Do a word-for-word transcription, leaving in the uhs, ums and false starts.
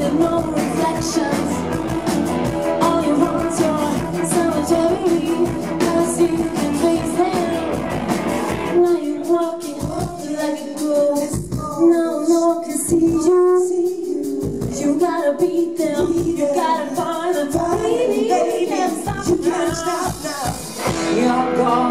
no reflections. All you want is your cemetery, 'cause you can face them. Now you're walking like a ghost. No one can see you. You gotta beat them. You gotta find them. Baby, you can't stop now. You're gone.